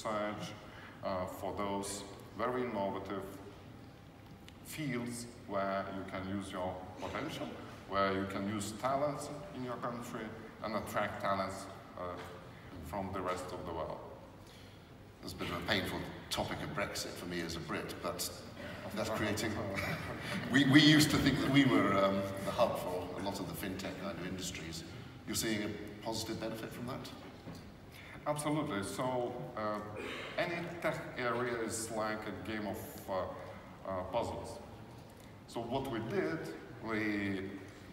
search for those very innovative fields where you can use your potential, where you can use talents in your country and attract talents from the rest of the world. There's a bit of a painful topic of Brexit for me as a Brit, but that's creating... we used to think that we were the hub for a lot of the fintech kind of industries. You're seeing a positive benefit from that? Absolutely. So any tech area is like a game of puzzles. So what we did, we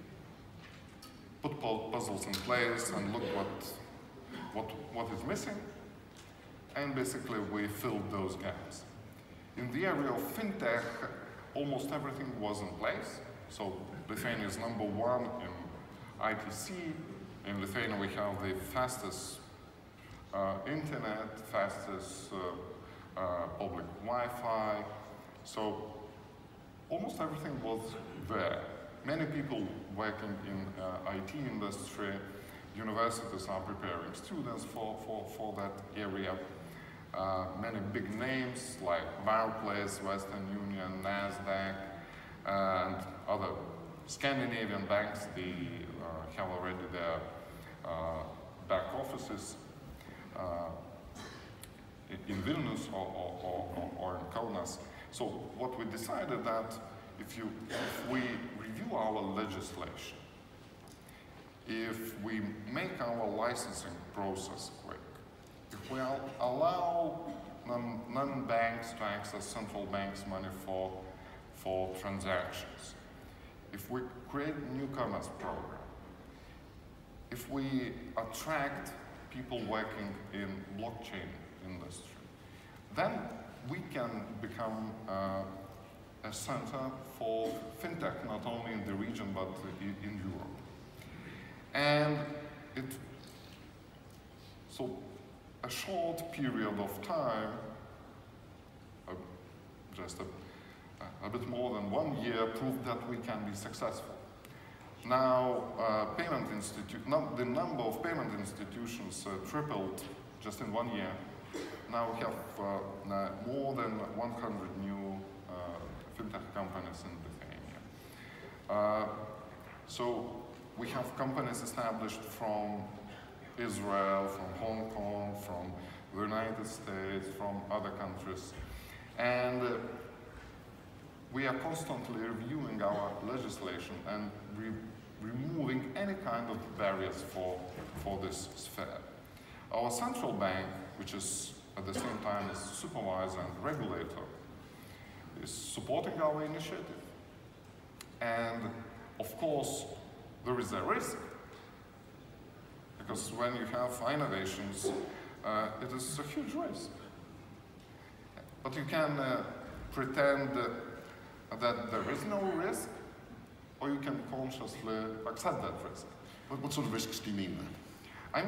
put puzzles in place and looked what is missing, and basically we filled those gaps. In the area of fintech, almost everything was in place. So Lithuania is #1 in ITC. In Lithuania we have the fastest internet, fastest public Wi-Fi. So almost everything was there. Many people working in IT industry, universities are preparing students for that area. Many big names like Barclays, Western Union, NASDAQ, and other Scandinavian banks, they have already their back offices in Vilnius or in Kaunas. So what we decided that if we review our legislation, if we make our licensing process quick, if we allow non-banks to access central banks' money for transactions, if we create a new commerce program, if we attract people working in blockchain industry, then we can become a center for fintech, not only in the region, but in Europe. And so a short period of time, just a bit more than 1 year, proved that we can be successful. Now, the number of payment institutions tripled just in 1 year. Now we have more than 100 new fintech companies in Lithuania. So we have companies established from Israel, from Hong Kong, from the United States, from other countries. And we are constantly reviewing our legislation and removing any kind of barriers for this sphere. Our central bank, which is at the same time as supervisor and regulator, is supporting our initiative. And of course, there is a risk, because when you have innovations, it is a huge risk. But you can pretend that there is no risk, or you can consciously accept that risk. What sort of risks do you mean then?